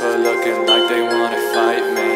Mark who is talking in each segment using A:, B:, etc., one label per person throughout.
A: people looking like they wanna fight me.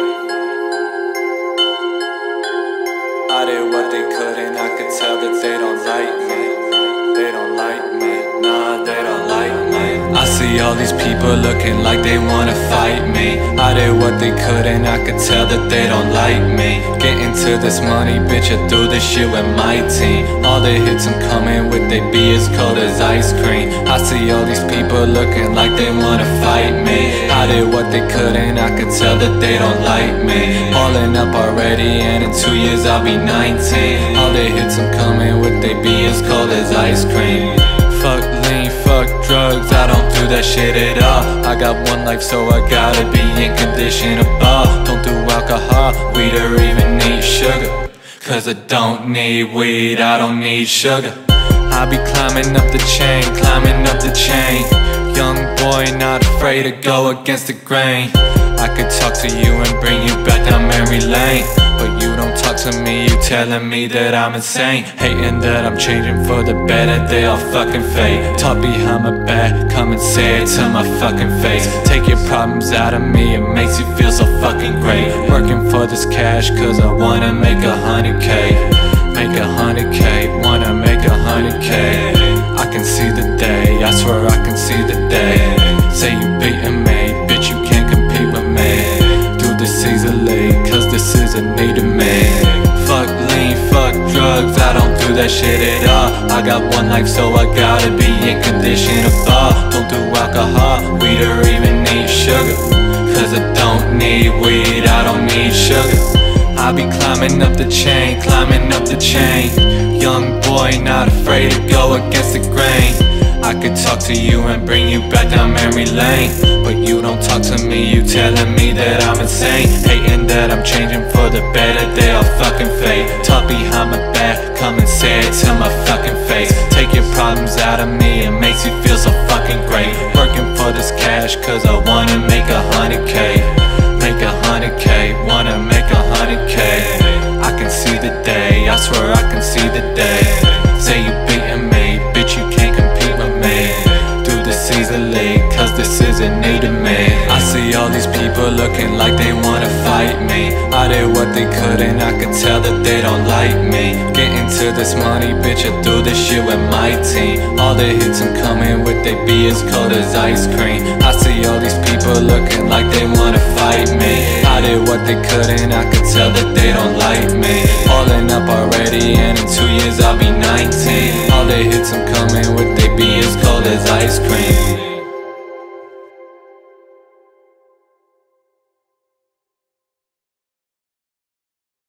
A: I did what they could and I could tell that they don't like me. They don't like me, nah, they don't like me. I see all these people looking like they wanna fight me. I did what they could and I could tell that they don't like me. Getting to this money, bitch, I do this shit with my team. All the hits I'm coming with, they be as cold as ice cream. I see all these people looking like they wanna fight me. I did what they could and I could tell that they don't like me. Balling up already and in 2 years I'll be 19. All the hits I'm coming with, they be as cold as ice cream. Fuck lean, fuck drugs, I don't do that shit at all. I got one life so I gotta be in condition to ball. Don't do alcohol, weed or even need sugar, cause I don't need weed, I don't need sugar. I be climbing up the chain, climbing up the chain. Young boy not afraid to go against the grain. I could talk to you and bring you back down memory lane, but you don't talk to me, you telling me that I'm insane. Hating that I'm changing for the better, they all fucking fake. Talk behind my back, come and say it to my fucking face. Take your problems out of me, it makes you feel so fucking great. Working for this cash cause I wanna make 100K. Make 100K, wanna make 100K. I can see the day, I swear I can see the day. Say you beating me, bitch you can't compete with me. Do this easily, cause this is a need of me. Fuck lean, fuck drugs, I don't do that shit at all. I got one life so I gotta be in condition to ball. Don't do alcohol, weed or even need sugar, cause I don't need weed, I don't need sugar. I be climbing up the chain, climbing up the chain. Young boy not afraid to go against the grain. I could talk to you and bring you back down memory lane, but you don't talk to me, you telling me that I'm insane. Hating that I'm changing for the better, they all fucking fake. Talk behind my back, come and say it to my fucking face. Take your problems out of me, it makes you feel so fucking great. Working for this cash cause I wanna make 100K. Make 100K, wanna make 100K. I can see the day, I swear I can see the day. Say you beating me, bitch you can't compete with me. Do this easily, cause this is a need of me. I see all these people looking like they wanna fight me. I did what they could and I could tell that they don't like me. Getting to this money, bitch, I do this shit with my team. All the hits I'm coming with, they be as cold as ice cream. I see all these people looking like they wanna fight me. I did what they could and I could tell that they don't like me. Balling up already and in 2 years I'll be 19. All the hits I'm coming with, they be as cold as ice cream.